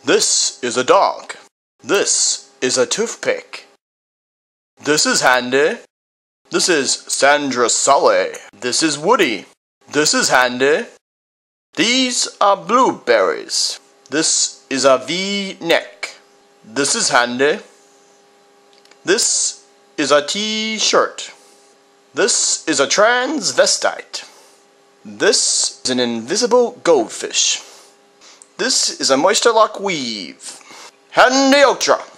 This is a dog. This is a toothpick. This is Handee. This is Sandra Sully. This is Woody. This is Handee. These are blueberries. This is a V-neck. This is Handee. This is a T-shirt. This is a transvestite. This is an invisible goldfish. This is a moisture lock weave. Handee Ultra.